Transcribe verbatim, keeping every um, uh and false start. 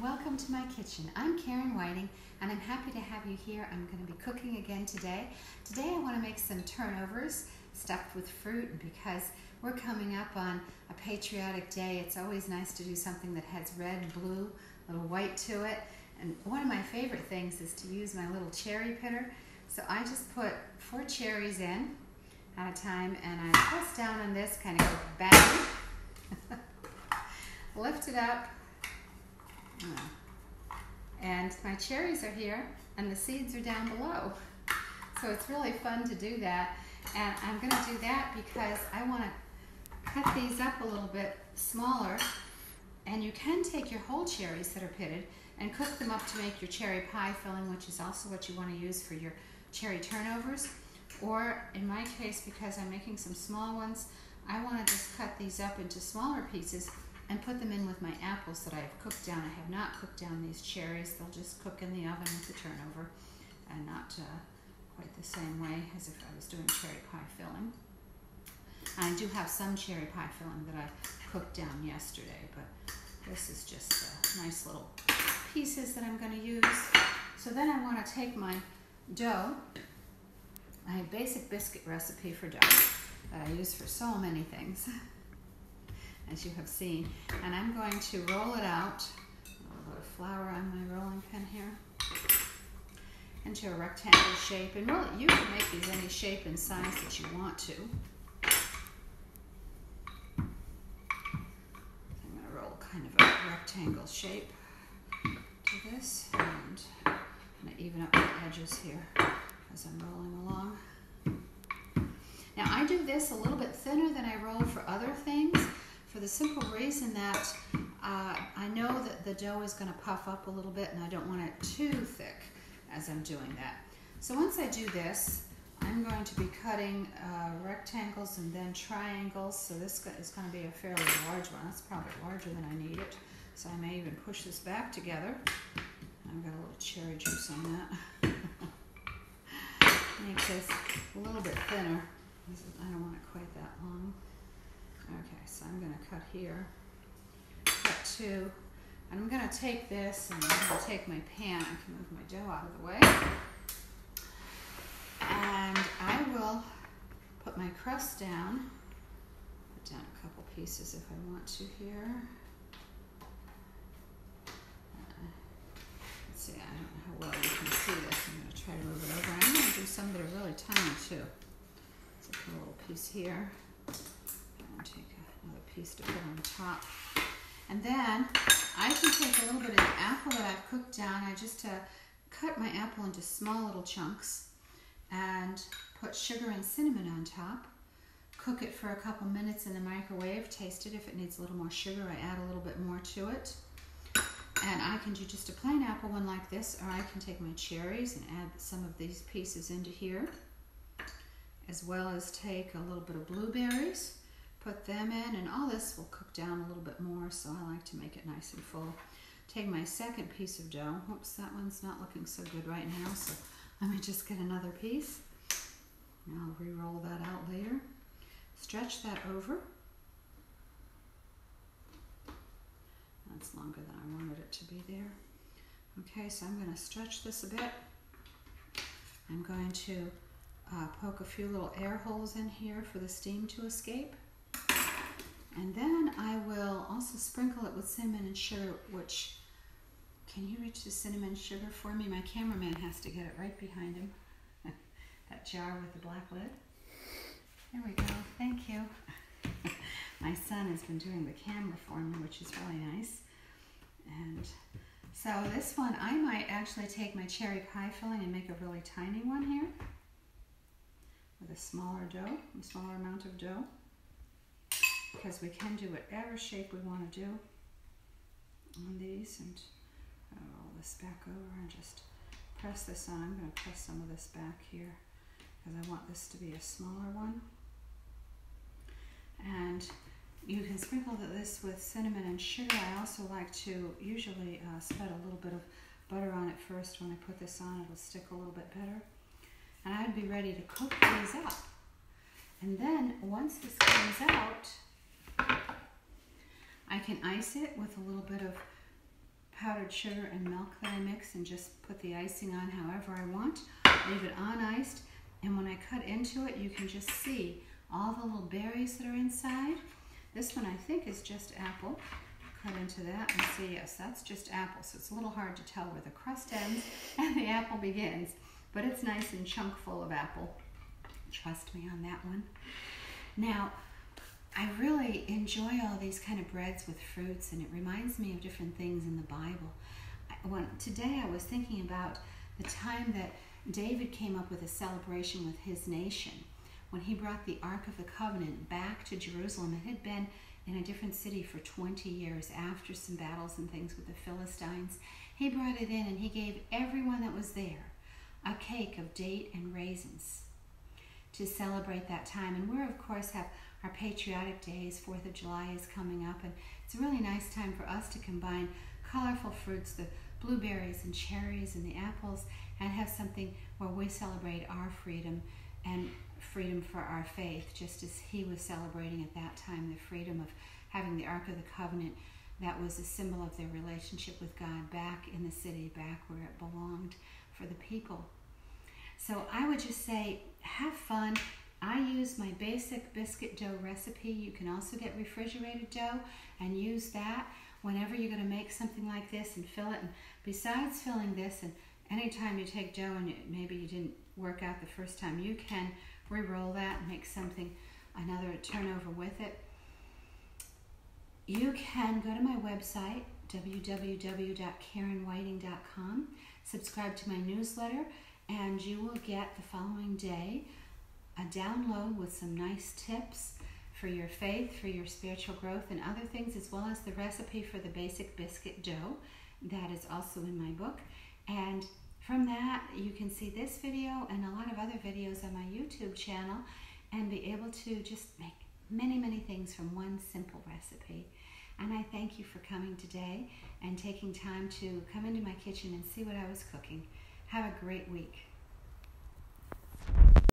welcome to my kitchen. I'm Karen Whiting and I'm happy to have you here. I'm going to be cooking again today. Today I want to make some turnovers stuffed with fruit, because we're coming up on a patriotic day. It's always nice to do something that has red, blue, a little white to it. And one of my favorite things is to use my little cherry pitter. So I just put four cherries in at a time and I press down on this, kind of go bang, lift it up. And my cherries are here and the seeds are down below. So it's really fun to do that. And I'm going to do that because I want to cut these up a little bit smaller. And you can take your whole cherries that are pitted and cook them up to make your cherry pie filling, which is also what you want to use for your cherry turnovers. Or in my case, because I'm making some small ones, I want to just cut these up into smaller pieces and put them in with my apples that I have cooked down. I have not cooked down these cherries. They'll just cook in the oven with the turnover and not uh, quite the same way as if I was doing cherry pie filling. I do have some cherry pie filling that I cooked down yesterday, but this is just uh, nice little pieces that I'm going to use. So then I want to take my dough, my basic biscuit recipe for dough that I use for so many things, as you have seen, and I'm going to roll it out, a little bit of flour on my rolling pin here, into a rectangle shape. And really, you can make these any shape and size that you want to. I'm going to roll kind of a rectangle shape to this, and I'm going to even up the edges here as I'm rolling along. Now I do this a little bit thinner than I roll for other things, for the simple reason that uh, I know that the dough is going to puff up a little bit and I don't want it too thick as I'm doing that. So once I do this, I'm going to be cutting uh, rectangles and then triangles. So this is going to be a fairly large one. It's probably larger than I need it. So I may even push this back together. I've got a little cherry juice on that. Make this a little bit thinner. I don't want it quite that long. Okay, so I'm going to cut here, cut two, and I'm going to take this and I'm going to take my pan. I can move my dough out of the way. And I will put my crust down, put down a couple pieces if I want to here. Uh, let's see, I don't know how well you can see this. I'm going to try to move it over. I'm going to do some that are really tiny too. So put a little piece here. Take another piece to put on top. And then I can take a little bit of the apple that I've cooked down. I just uh, cut my apple into small little chunks and put sugar and cinnamon on top. Cook it for a couple minutes in the microwave. Taste it. If it needs a little more sugar, I add a little bit more to it. And I can do just a plain apple one like this, or I can take my cherries and add some of these pieces into here, as well as take a little bit of blueberries. Put them in, and all this will cook down a little bit more, so I like to make it nice and full. Take my second piece of dough. Oops, that one's not looking so good right now, so let me just get another piece. And I'll re-roll that out later. Stretch that over. That's longer than I wanted it to be there. Okay, so I'm going to stretch this a bit. I'm going to uh, poke a few little air holes in here for the steam to escape. And then I will also sprinkle it with cinnamon and sugar, which, can you reach the cinnamon sugar for me? My cameraman has to get it right behind him. That jar with the black lid. There we go, thank you. My son has been doing the camera for me, which is really nice. And so this one, I might actually take my cherry pie filling and make a really tiny one here with a smaller dough, a smaller amount of dough, because we can do whatever shape we want to do on these. And I'll roll this back over and just press this on. I'm going to press some of this back here because I want this to be a smaller one. And you can sprinkle this with cinnamon and sugar. I also like to usually uh, spread a little bit of butter on it first. When I put this on, it'll stick a little bit better. And I'd be ready to cook these up. And then once this comes out, I can ice it with a little bit of powdered sugar and milk that I mix and just put the icing on however I want. Leave it on iced, and when I cut into it, you can just see all the little berries that are inside. This one I think is just apple. Cut into that and see, yes, that's just apple. So it's a little hard to tell where the crust ends and the apple begins, but it's nice and chunk full of apple. Trust me on that one. Now, I really enjoy all these kind of breads with fruits, and it reminds me of different things in the Bible. I, when, today I was thinking about the time that David came up with a celebration with his nation when he brought the Ark of the Covenant back to Jerusalem. It had been in a different city for twenty years after some battles and things with the Philistines. He brought it in and he gave everyone that was there a cake of date and raisins to celebrate that time. And we're, of course, have our patriotic days. Fourth of July is coming up, and it's a really nice time for us to combine colorful fruits, the blueberries and cherries and the apples, and have something where we celebrate our freedom and freedom for our faith, just as he was celebrating at that time the freedom of having the Ark of the Covenant. That was a symbol of their relationship with God back in the city, back where it belonged for the people. So I would just say, have fun. I use my basic biscuit dough recipe. You can also get refrigerated dough and use that whenever you're going to make something like this and fill it. And besides filling this, and anytime you take dough and it, maybe you didn't work out the first time, you can re-roll that and make something, another turnover with it. You can go to my website, w w w dot karen whiting dot com, subscribe to my newsletter, and you will get the following day a download with some nice tips for your faith, for your spiritual growth, and other things, as well as the recipe for the basic biscuit dough that is also in my book. And from that, you can see this video and a lot of other videos on my YouTube channel and be able to just make many, many things from one simple recipe. And I thank you for coming today and taking time to come into my kitchen and see what I was cooking. Have a great week.